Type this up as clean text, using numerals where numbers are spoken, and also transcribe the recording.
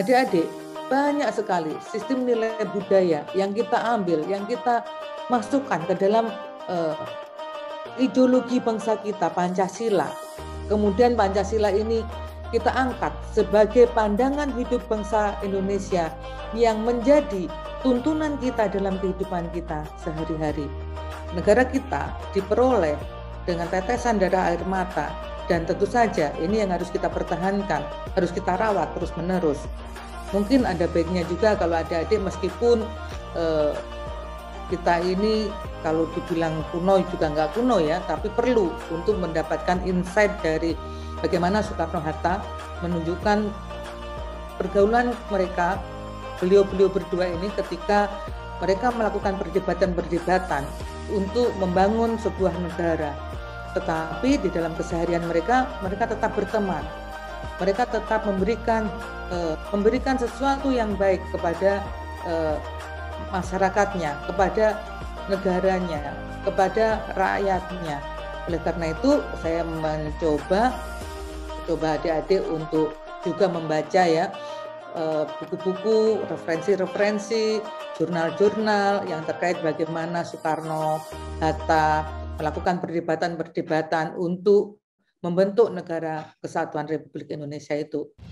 adik-adik, banyak sekali sistem nilai budaya yang kita ambil, yang kita masukkan ke dalam ideologi bangsa kita, Pancasila. Kemudian Pancasila ini kita angkat sebagai pandangan hidup bangsa Indonesia yang menjadi tuntunan kita dalam kehidupan kita sehari-hari. Negara kita diperoleh dengan tetesan darah air mata, dan tentu saja ini yang harus kita pertahankan, harus kita rawat terus-menerus. Mungkin ada baiknya juga kalau adik-adik meskipun kita ini kalau dibilang kuno juga nggak kuno ya, tapi perlu untuk mendapatkan insight dari bagaimana Soekarno-Hatta menunjukkan pergaulan mereka, beliau-beliau berdua ini ketika mereka melakukan perdebatan-perdebatan untuk membangun sebuah negara. Tetapi di dalam keseharian mereka tetap berteman. Mereka tetap memberikan sesuatu yang baik kepada masyarakatnya, kepada negaranya, kepada rakyatnya. Oleh karena itu saya mencoba adik-adik untuk juga membaca ya buku-buku, referensi-referensi, jurnal-jurnal yang terkait bagaimana Soekarno-Hatta melakukan perdebatan-perdebatan untuk membentuk negara kesatuan Republik Indonesia itu.